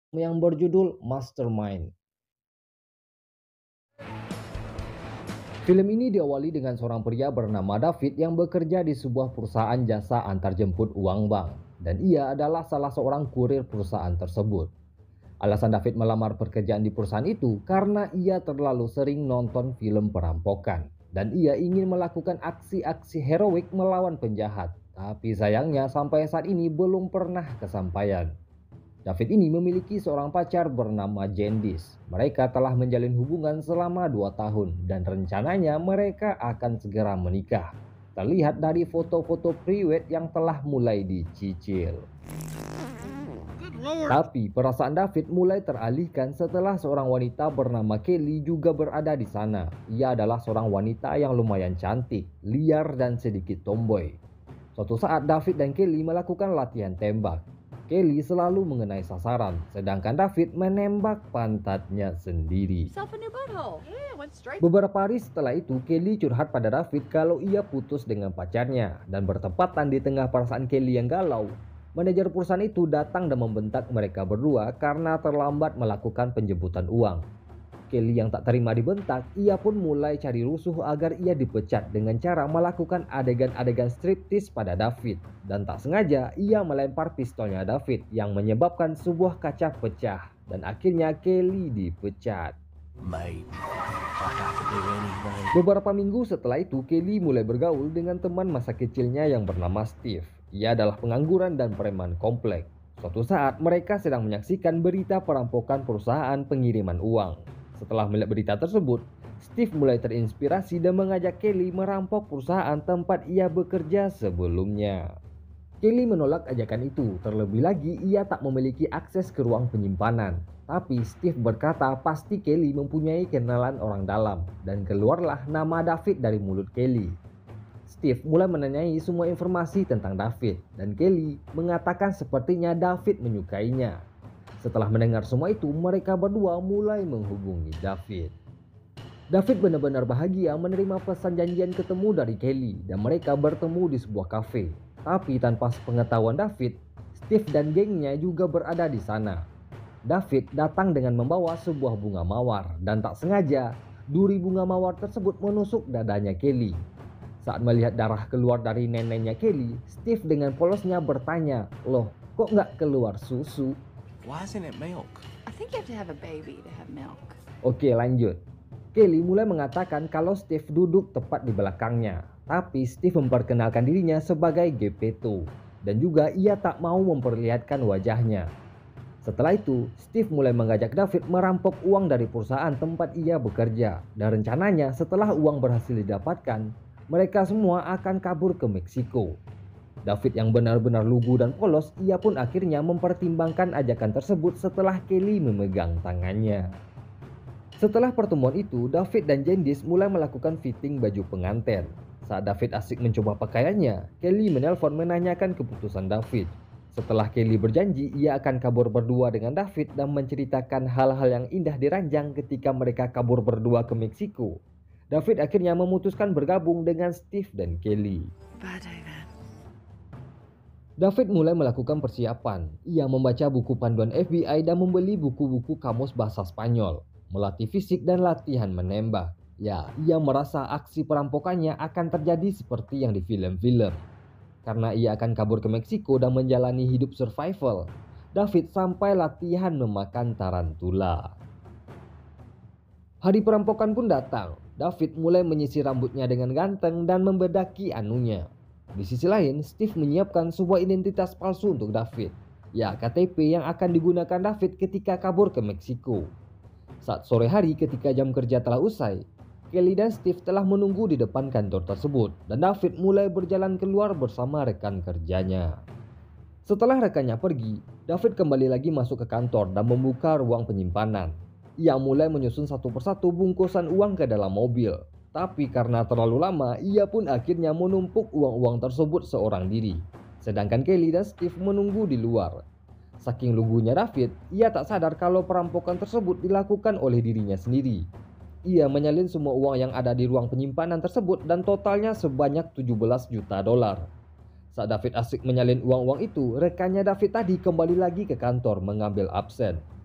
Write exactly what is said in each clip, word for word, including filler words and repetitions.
yang berjudul Mastermind. Film ini diawali dengan seorang pria bernama David yang bekerja di sebuah perusahaan jasa antarjemput uang bank, dan ia adalah salah seorang kurir perusahaan tersebut. Alasan David melamar pekerjaan di perusahaan itu karena ia terlalu sering nonton film perampokan dan ia ingin melakukan aksi-aksi heroik melawan penjahat. Tapi sayangnya sampai saat ini belum pernah kesampaian. David ini memiliki seorang pacar bernama Jandis. Mereka telah menjalin hubungan selama dua tahun dan rencananya mereka akan segera menikah. Terlihat dari foto-foto priwet yang telah mulai dicicil. Tapi perasaan David mulai teralihkan setelah seorang wanita bernama Kelly juga berada di sana. Ia adalah seorang wanita yang lumayan cantik, liar dan sedikit tomboy. Suatu saat David dan Kelly melakukan latihan tembak. Kelly selalu mengenai sasaran, sedangkan David menembak pantatnya sendiri. Beberapa hari setelah itu, Kelly curhat pada David kalau ia putus dengan pacarnya. Dan bertepatan di tengah perasaan Kelly yang galau, manajer perusahaan itu datang dan membentak mereka berdua karena terlambat melakukan penjemputan uang. Kelly yang tak terima dibentak, ia pun mulai cari rusuh agar ia dipecat dengan cara melakukan adegan-adegan striptis pada David. Dan tak sengaja, ia melempar pistolnya David yang menyebabkan sebuah kaca pecah. Dan akhirnya Kelly dipecat. Beberapa minggu setelah itu, Kelly mulai bergaul dengan teman masa kecilnya yang bernama Steve. Ia adalah pengangguran dan preman komplek. Suatu saat, mereka sedang menyaksikan berita perampokan perusahaan pengiriman uang. Setelah melihat berita tersebut, Steve mulai terinspirasi dan mengajak Kelly merampok perusahaan tempat ia bekerja sebelumnya. Kelly menolak ajakan itu, terlebih lagi ia tak memiliki akses ke ruang penyimpanan. Tapi Steve berkata pasti Kelly mempunyai kenalan orang dalam, dan keluarlah nama David dari mulut Kelly. Steve mulai menanyai semua informasi tentang David, dan Kelly mengatakan sepertinya David menyukainya. Setelah mendengar semua itu, mereka berdua mulai menghubungi David. David benar-benar bahagia menerima pesan janjian ketemu dari Kelly dan mereka bertemu di sebuah kafe. Tapi tanpa pengetahuan David, Steve dan gengnya juga berada di sana. David datang dengan membawa sebuah bunga mawar dan tak sengaja, duri bunga mawar tersebut menusuk dadanya Kelly. Saat melihat darah keluar dari neneknya Kelly, Steve dengan polosnya bertanya, "Loh, kok nggak keluar susu?" Why isn't it milk? I think you have to have a baby to have milk. Oke, lanjut. Kelly mulai mengatakan kalau Steve duduk tepat di belakangnya. Tapi Steve memperkenalkan dirinya sebagai Gepetto. Dan juga ia tak mau memperlihatkan wajahnya. Setelah itu, Steve mulai mengajak David merampok uang dari perusahaan tempat ia bekerja. Dan rencananya setelah uang berhasil didapatkan, mereka semua akan kabur ke Meksiko. David yang benar-benar lugu dan polos, ia pun akhirnya mempertimbangkan ajakan tersebut setelah Kelly memegang tangannya. Setelah pertemuan itu, David dan Jandis mulai melakukan fitting baju pengantin. Saat David asik mencoba pakaiannya, Kelly menelpon menanyakan keputusan David. Setelah Kelly berjanji ia akan kabur berdua dengan David dan menceritakan hal-hal yang indah diranjang ketika mereka kabur berdua ke Meksiko, David akhirnya memutuskan bergabung dengan Steve dan Kelly. Bye, David. David mulai melakukan persiapan. Ia membaca buku panduan F B I dan membeli buku-buku kamus bahasa Spanyol, melatih fisik dan latihan menembak. Ya, ia merasa aksi perampokannya akan terjadi seperti yang di film-film. Karena ia akan kabur ke Meksiko dan menjalani hidup survival, David sampai latihan memakan tarantula. Hari perampokan pun datang. David mulai menyisir rambutnya dengan ganteng dan membedaki anunya. Di sisi lain, Steve menyiapkan sebuah identitas palsu untuk David. Ya, K T P yang akan digunakan David ketika kabur ke Meksiko. Saat sore hari ketika jam kerja telah usai, Kelly dan Steve telah menunggu di depan kantor tersebut. Dan David mulai berjalan keluar bersama rekan kerjanya. Setelah rekannya pergi, David kembali lagi masuk ke kantor dan membuka ruang penyimpanan. Ia mulai menyusun satu persatu bungkusan uang ke dalam mobil. Tapi karena terlalu lama, ia pun akhirnya menumpuk uang-uang tersebut seorang diri. Sedangkan Kelly dan Steve menunggu di luar. Saking lugunya David, ia tak sadar kalau perampokan tersebut dilakukan oleh dirinya sendiri. Ia menyalin semua uang yang ada di ruang penyimpanan tersebut dan totalnya sebanyak tujuh belas juta dolar. Saat David asik menyalin uang-uang itu, rekannya David tadi kembali lagi ke kantor mengambil absen.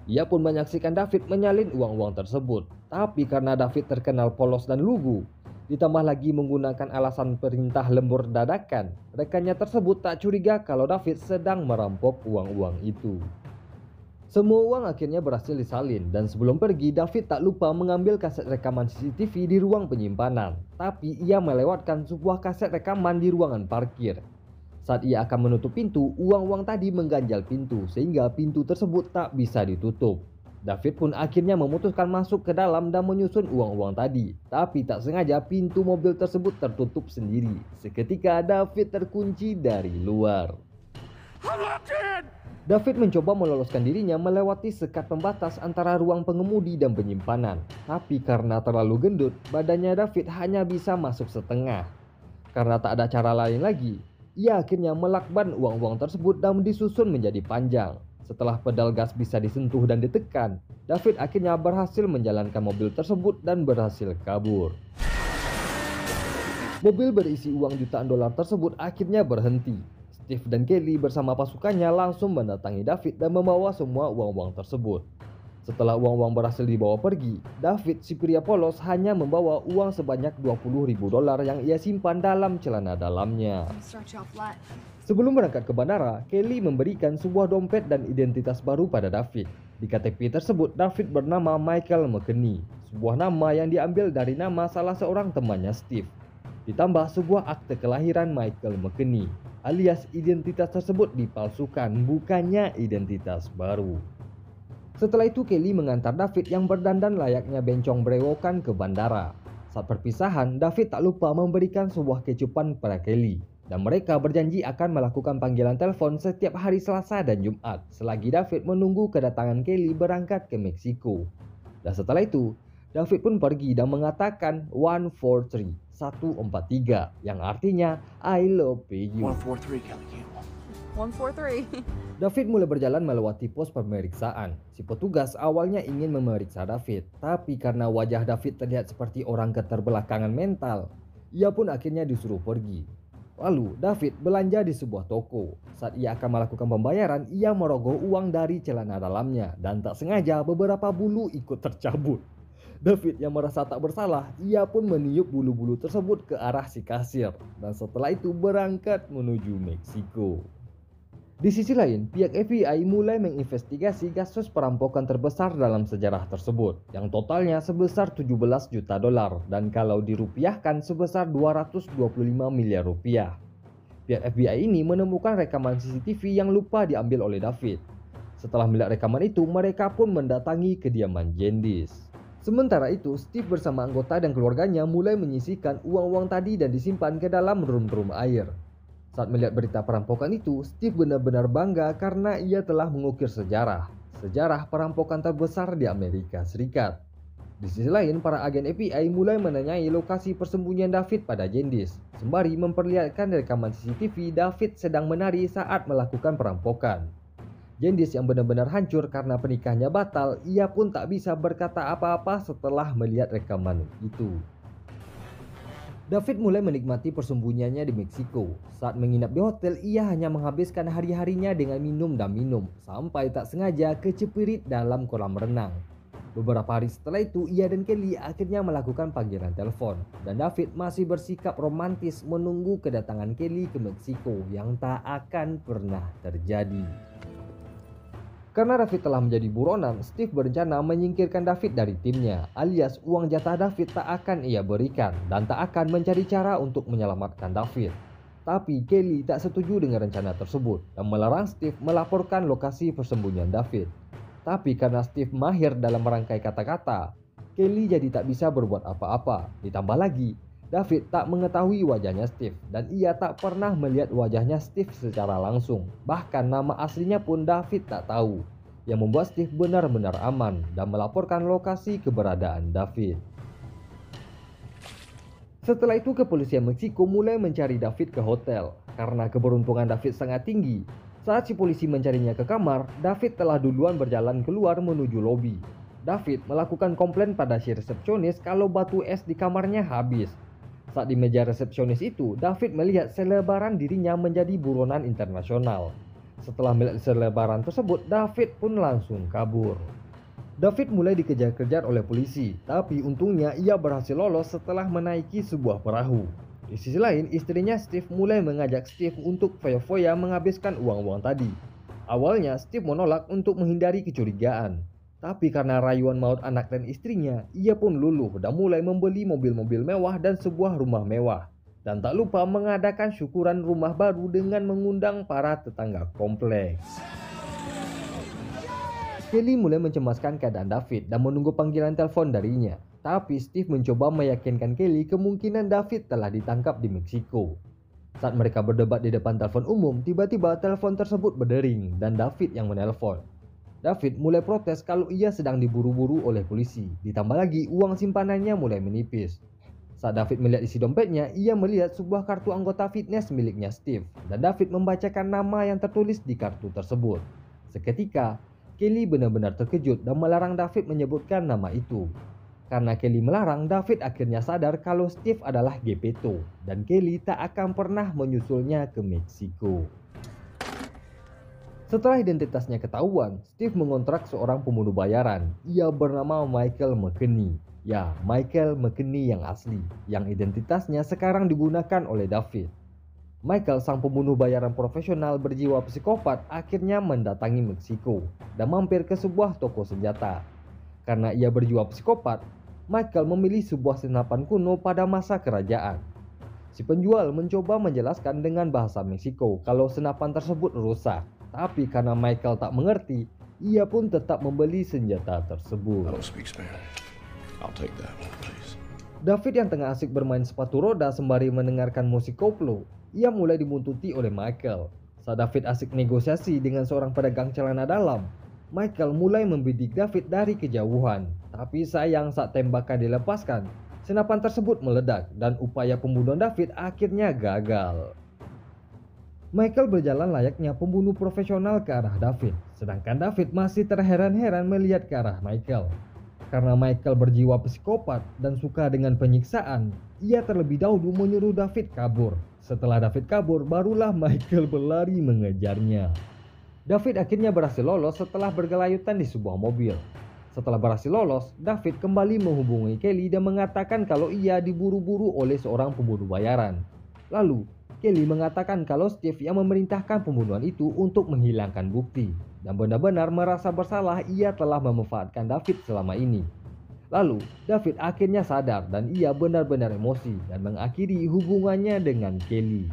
Ia pun menyaksikan David menyalin uang-uang tersebut. Tapi karena David terkenal polos dan lugu, ditambah lagi menggunakan alasan perintah lembur dadakan, rekannya tersebut tak curiga kalau David sedang merampok uang-uang itu. Semua uang akhirnya berhasil disalin dan sebelum pergi David tak lupa mengambil kaset rekaman C C T V di ruang penyimpanan. Tapi ia melewatkan sebuah kaset rekaman di ruangan parkir. Saat ia akan menutup pintu, uang-uang tadi mengganjal pintu sehingga pintu tersebut tak bisa ditutup. David pun akhirnya memutuskan masuk ke dalam dan menyusun uang-uang tadi. Tapi tak sengaja pintu mobil tersebut tertutup sendiri. Seketika David terkunci dari luar. David mencoba meloloskan dirinya melewati sekat pembatas antara ruang pengemudi dan penyimpanan. Tapi karena terlalu gendut, badannya David hanya bisa masuk setengah. Karena tak ada cara lain lagi, ia akhirnya melakban uang-uang tersebut dan disusun menjadi panjang. Setelah pedal gas bisa disentuh dan ditekan, David akhirnya berhasil menjalankan mobil tersebut dan berhasil kabur. Mobil berisi uang jutaan dolar tersebut akhirnya berhenti. Steve dan Kelly bersama pasukannya langsung mendatangi David dan membawa semua uang-uang tersebut. Setelah uang-uang berhasil dibawa pergi, David, si pria polos, hanya membawa uang sebanyak dua puluh ribu dolar yang ia simpan dalam celana dalamnya. Sebelum berangkat ke bandara, Kelly memberikan sebuah dompet dan identitas baru pada David. Di K T P tersebut, David bernama Michael McKinney, sebuah nama yang diambil dari nama salah seorang temannya Steve. Ditambah sebuah akte kelahiran Michael McKinney, alias identitas tersebut dipalsukan, bukannya identitas baru. Setelah itu Kelly mengantar David yang berdandan layaknya bencong brewokan ke bandara. Saat perpisahan, David tak lupa memberikan sebuah kecupan pada Kelly. Dan mereka berjanji akan melakukan panggilan telepon setiap hari Selasa dan Jumat selagi David menunggu kedatangan Kelly berangkat ke Meksiko. Dan setelah itu, David pun pergi dan mengatakan one four three, satu empat tiga, yang artinya I love you. one four three, Kelly Campbell. one four three. David mulai berjalan melewati pos pemeriksaan. Si petugas awalnya ingin memeriksa David, tapi karena wajah David terlihat seperti orang keterbelakangan mental, ia pun akhirnya disuruh pergi. Lalu David belanja di sebuah toko. Saat ia akan melakukan pembayaran, ia merogoh uang dari celana dalamnya dan tak sengaja beberapa bulu ikut tercabut. David yang merasa tak bersalah, ia pun meniup bulu-bulu tersebut ke arah si kasir dan setelah itu berangkat menuju Meksiko. Di sisi lain, pihak F B I mulai menginvestigasi kasus perampokan terbesar dalam sejarah tersebut yang totalnya sebesar tujuh belas juta dolar dan kalau dirupiahkan sebesar dua ratus dua puluh lima miliar rupiah. Pihak F B I ini menemukan rekaman C C T V yang lupa diambil oleh David. Setelah melihat rekaman itu, mereka pun mendatangi kediaman Jendis. Sementara itu, Steve bersama anggota dan keluarganya mulai menyisihkan uang-uang tadi dan disimpan ke dalam rum-rum air. Saat melihat berita perampokan itu, Steve benar-benar bangga karena ia telah mengukir sejarah. Sejarah perampokan terbesar di Amerika Serikat. Di sisi lain, para agen F B I mulai menanyai lokasi persembunyian David pada Jendis, sembari memperlihatkan rekaman C C T V David sedang menari saat melakukan perampokan. Jendis yang benar-benar hancur karena pernikahannya batal, ia pun tak bisa berkata apa-apa setelah melihat rekaman itu. David mulai menikmati persembunyiannya di Meksiko. Saat menginap di hotel, ia hanya menghabiskan hari-harinya dengan minum dan minum, sampai tak sengaja kecepirit dalam kolam renang. Beberapa hari setelah itu, ia dan Kelly akhirnya melakukan panggilan telepon, dan David masih bersikap romantis menunggu kedatangan Kelly ke Meksiko yang tak akan pernah terjadi. Karena David telah menjadi buronan, Steve berencana menyingkirkan David dari timnya, alias uang jatah David tak akan ia berikan dan tak akan mencari cara untuk menyelamatkan David. Tapi Kelly tak setuju dengan rencana tersebut dan melarang Steve melaporkan lokasi persembunyian David. Tapi karena Steve mahir dalam merangkai kata-kata, Kelly jadi tak bisa berbuat apa-apa. Ditambah lagi, David tak mengetahui wajahnya Steve dan ia tak pernah melihat wajahnya Steve secara langsung. Bahkan nama aslinya pun David tak tahu, yang membuat Steve benar-benar aman dan melaporkan lokasi keberadaan David. Setelah itu kepolisian Meksiko mulai mencari David ke hotel. Karena keberuntungan David sangat tinggi, saat si polisi mencarinya ke kamar, David telah duluan berjalan keluar menuju lobi. David melakukan komplain pada si resepsionis kalau batu es di kamarnya habis. Saat di meja resepsionis itu, David melihat selebaran dirinya menjadi buronan internasional. Setelah melihat selebaran tersebut, David pun langsung kabur. David mulai dikejar-kejar oleh polisi, tapi untungnya ia berhasil lolos setelah menaiki sebuah perahu. Di sisi lain, istrinya Steve mulai mengajak Steve untuk foya-foya menghabiskan uang-uang tadi. Awalnya Steve menolak untuk menghindari kecurigaan, tapi karena rayuan maut anak dan istrinya, ia pun luluh dan mulai membeli mobil-mobil mewah dan sebuah rumah mewah. Dan tak lupa mengadakan syukuran rumah baru dengan mengundang para tetangga kompleks. Kelly mulai mencemaskan keadaan David dan menunggu panggilan telepon darinya. Tapi Steve mencoba meyakinkan Kelly kemungkinan David telah ditangkap di Meksiko. Saat mereka berdebat di depan telepon umum, tiba-tiba telepon tersebut berdering dan David yang menelpon. David mulai protes kalau ia sedang diburu-buru oleh polisi. Ditambah lagi uang simpanannya mulai menipis. Saat David melihat isi dompetnya, ia melihat sebuah kartu anggota fitness miliknya Steve. Dan David membacakan nama yang tertulis di kartu tersebut. Seketika, Kelly benar-benar terkejut dan melarang David menyebutkan nama itu. Karena Kelly melarang, David akhirnya sadar kalau Steve adalah Gepetto. Dan Kelly tak akan pernah menyusulnya ke Meksiko. Setelah identitasnya ketahuan, Steve mengontrak seorang pembunuh bayaran. Ia bernama Michael McKinney. Ya, Michael McKinney yang asli, yang identitasnya sekarang digunakan oleh David. Michael, sang pembunuh bayaran profesional berjiwa psikopat, akhirnya mendatangi Meksiko dan mampir ke sebuah toko senjata. Karena ia berjiwa psikopat, Michael memilih sebuah senapan kuno pada masa kerajaan. Si penjual mencoba menjelaskan dengan bahasa Meksiko kalau senapan tersebut rusak. Tapi karena Michael tak mengerti, ia pun tetap membeli senjata tersebut. I don't speak Spanish. I'll take that one, please. David yang tengah asik bermain sepatu roda sembari mendengarkan musik koplo, ia mulai dibuntuti oleh Michael. Saat David asik negosiasi dengan seorang pedagang celana dalam, Michael mulai membidik David dari kejauhan. Tapi sayang saat tembakan dilepaskan, senapan tersebut meledak dan upaya pembunuhan David akhirnya gagal. Michael berjalan layaknya pembunuh profesional ke arah David, sedangkan David masih terheran-heran melihat ke arah Michael. Karena Michael berjiwa psikopat dan suka dengan penyiksaan, ia terlebih dahulu menyuruh David kabur. Setelah David kabur, barulah Michael berlari mengejarnya. David akhirnya berhasil lolos setelah bergelayutan di sebuah mobil. Setelah berhasil lolos, David kembali menghubungi Kelly dan mengatakan kalau ia diburu-buru oleh seorang pembunuh bayaran. Lalu, Kelly mengatakan kalau Steve yang memerintahkan pembunuhan itu untuk menghilangkan bukti. Dan benar-benar merasa bersalah ia telah memanfaatkan David selama ini. Lalu, David akhirnya sadar dan ia benar-benar emosi dan mengakhiri hubungannya dengan Kelly.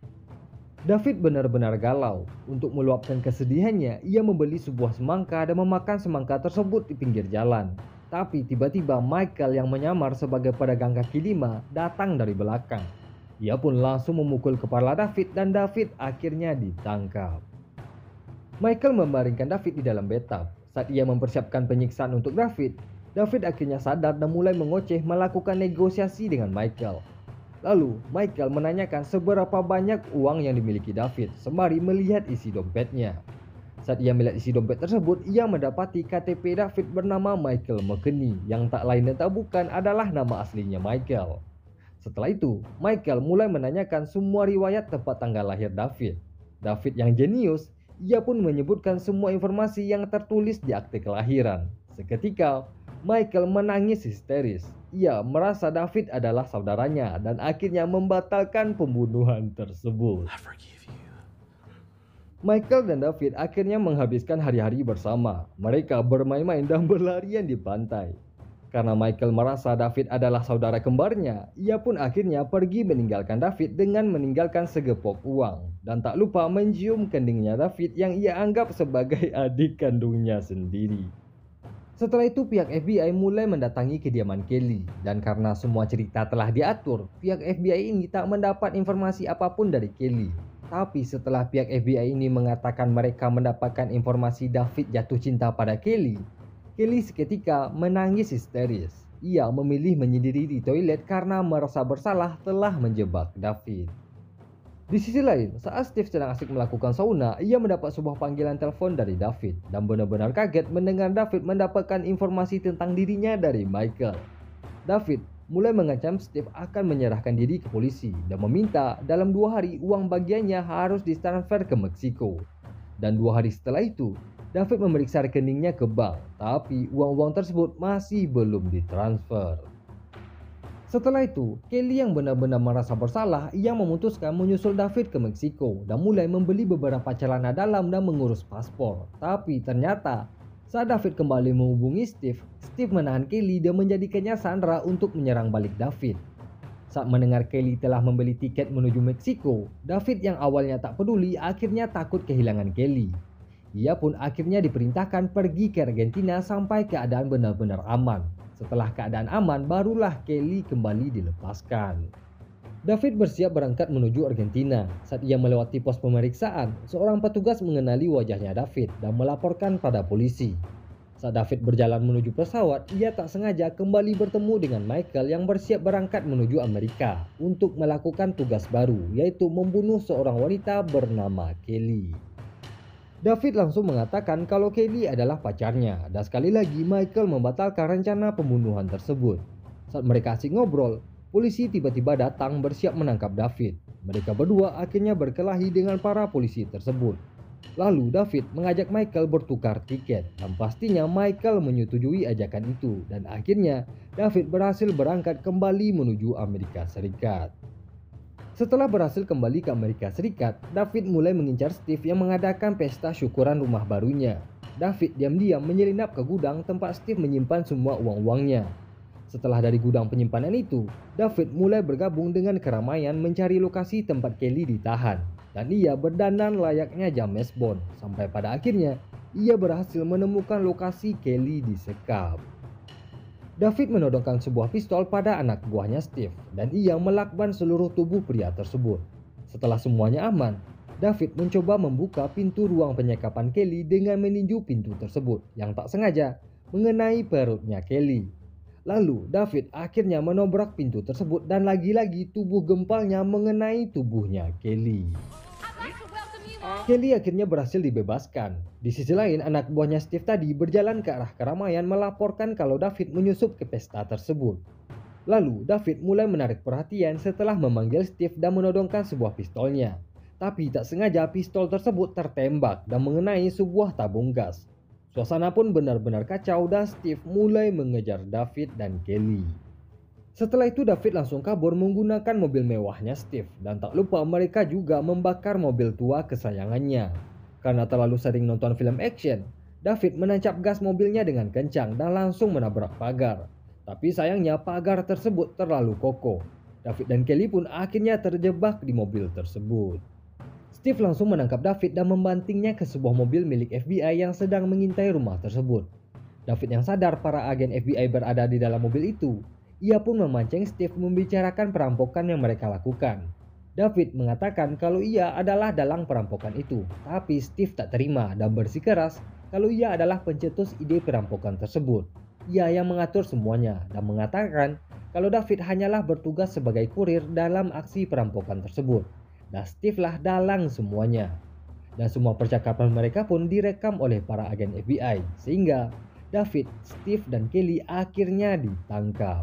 David benar-benar galau. Untuk meluapkan kesedihannya, ia membeli sebuah semangka dan memakan semangka tersebut di pinggir jalan. Tapi tiba-tiba Michael yang menyamar sebagai pedagang kaki lima datang dari belakang. Ia pun langsung memukul kepala David dan David akhirnya ditangkap. Michael membaringkan David di dalam bathtub. Saat ia mempersiapkan penyiksaan untuk David, David akhirnya sadar dan mulai mengoceh melakukan negosiasi dengan Michael. Lalu, Michael menanyakan seberapa banyak uang yang dimiliki David sembari melihat isi dompetnya. Saat ia melihat isi dompet tersebut, ia mendapati K T P David bernama Michael McKinney yang tak lain dan tak bukan adalah nama aslinya Michael. Setelah itu, Michael mulai menanyakan semua riwayat tempat tanggal lahir David. David yang jenius, ia pun menyebutkan semua informasi yang tertulis di akte kelahiran. Seketika, Michael menangis histeris. Ia merasa David adalah saudaranya dan akhirnya membatalkan pembunuhan tersebut. I forgive you. Michael dan David akhirnya menghabiskan hari-hari bersama. Mereka bermain-main dan berlarian di pantai. Karena Michael merasa David adalah saudara kembarnya, ia pun akhirnya pergi meninggalkan David dengan meninggalkan segepok uang. Dan tak lupa mencium keningnya David yang ia anggap sebagai adik kandungnya sendiri. Setelah itu pihak F B I mulai mendatangi kediaman Kelly. Dan karena semua cerita telah diatur, pihak F B I ini tak mendapat informasi apapun dari Kelly. Tapi setelah pihak F B I ini mengatakan mereka mendapatkan informasi David jatuh cinta pada Kelly, Kelly seketika menangis histeris. Ia memilih menyendiri di toilet karena merasa bersalah telah menjebak David. Di sisi lain, saat Steve sedang asik melakukan sauna, ia mendapat sebuah panggilan telepon dari David dan benar-benar kaget mendengar David mendapatkan informasi tentang dirinya dari Michael. David mulai mengancam Steve akan menyerahkan diri ke polisi dan meminta dalam dua hari uang bagiannya harus ditransfer ke Meksiko. Dan dua hari setelah itu, David memeriksa rekeningnya ke bank, tapi uang-uang tersebut masih belum ditransfer. Setelah itu, Kelly yang benar-benar merasa bersalah, ia memutuskan menyusul David ke Meksiko dan mulai membeli beberapa celana dalam dan mengurus paspor. Tapi ternyata, saat David kembali menghubungi Steve, Steve menahan Kelly dan menjadikannya sandera untuk menyerang balik David. Saat mendengar Kelly telah membeli tiket menuju Meksiko, David yang awalnya tak peduli akhirnya takut kehilangan Kelly. Ia pun akhirnya diperintahkan pergi ke Argentina sampai keadaan benar-benar aman. Setelah keadaan aman, barulah Kelly kembali dilepaskan. David bersiap berangkat menuju Argentina. Saat ia melewati pos pemeriksaan, seorang petugas mengenali wajahnya David dan melaporkan pada polisi. Saat David berjalan menuju pesawat, ia tak sengaja kembali bertemu dengan Michael yang bersiap berangkat menuju Amerika untuk melakukan tugas baru, yaitu membunuh seorang wanita bernama Kelly. David langsung mengatakan kalau Kelly adalah pacarnya, dan sekali lagi Michael membatalkan rencana pembunuhan tersebut. Saat mereka asik ngobrol, polisi tiba-tiba datang bersiap menangkap David. Mereka berdua akhirnya berkelahi dengan para polisi tersebut. Lalu David mengajak Michael bertukar tiket, dan pastinya Michael menyetujui ajakan itu, dan akhirnya David berhasil berangkat kembali menuju Amerika Serikat. Setelah berhasil kembali ke Amerika Serikat, David mulai mengincar Steve yang mengadakan pesta syukuran rumah barunya. David diam-diam menyelinap ke gudang tempat Steve menyimpan semua uang-uangnya. Setelah dari gudang penyimpanan itu, David mulai bergabung dengan keramaian mencari lokasi tempat Kelly ditahan. Dan ia berdandan layaknya James Bond, sampai pada akhirnya ia berhasil menemukan lokasi Kelly disekap. David menodongkan sebuah pistol pada anak buahnya Steve dan ia melakban seluruh tubuh pria tersebut. Setelah semuanya aman, David mencoba membuka pintu ruang penyekapan Kelly dengan meninju pintu tersebut yang tak sengaja mengenai perutnya Kelly. Lalu David akhirnya menobrak pintu tersebut dan lagi-lagi tubuh gempalnya mengenai tubuhnya Kelly. Kelly akhirnya berhasil dibebaskan. Di sisi lain, anak buahnya Steve tadi berjalan ke arah keramaian melaporkan kalau David menyusup ke pesta tersebut. Lalu David mulai menarik perhatian setelah memanggil Steve dan menodongkan sebuah pistolnya. Tapi tak sengaja pistol tersebut tertembak dan mengenai sebuah tabung gas. Suasana pun benar-benar kacau dan Steve mulai mengejar David dan Kelly. Setelah itu David langsung kabur menggunakan mobil mewahnya Steve dan tak lupa mereka juga membakar mobil tua kesayangannya. Karena terlalu sering nonton film action, David menancap gas mobilnya dengan kencang dan langsung menabrak pagar. Tapi sayangnya pagar tersebut terlalu kokoh. David dan Kelly pun akhirnya terjebak di mobil tersebut. Steve langsung menangkap David dan membantingnya ke sebuah mobil milik F B I yang sedang mengintai rumah tersebut. David yang sadar para agen F B I berada di dalam mobil itu, ia pun memancing Steve membicarakan perampokan yang mereka lakukan. David mengatakan kalau ia adalah dalang perampokan itu, tapi Steve tak terima dan bersikeras kalau ia adalah pencetus ide perampokan tersebut. Ia yang mengatur semuanya dan mengatakan kalau David hanyalah bertugas sebagai kurir dalam aksi perampokan tersebut. Dan Steve lah dalang semuanya. Dan semua percakapan mereka pun direkam oleh para agen F B I, sehingga David, Steve, dan Kelly akhirnya ditangkap.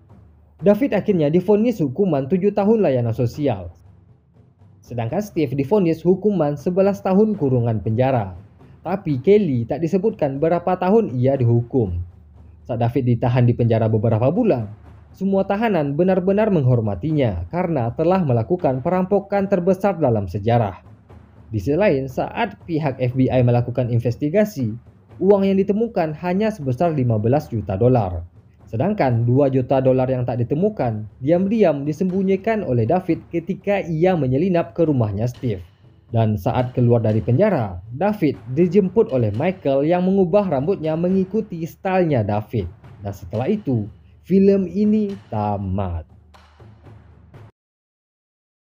David akhirnya divonis hukuman tujuh tahun layanan sosial. Sedangkan Steve divonis hukuman sebelas tahun kurungan penjara. Tapi Kelly tak disebutkan berapa tahun ia dihukum. Saat David ditahan di penjara beberapa bulan, semua tahanan benar-benar menghormatinya karena telah melakukan perampokan terbesar dalam sejarah. Di sisi lain, saat pihak F B I melakukan investigasi, uang yang ditemukan hanya sebesar lima belas juta dolar. Sedangkan dua juta dolar yang tak ditemukan diam-diam disembunyikan oleh David ketika ia menyelinap ke rumahnya Steve. Dan saat keluar dari penjara, David dijemput oleh Michael yang mengubah rambutnya mengikuti stylenya David. Dan setelah itu, film ini tamat.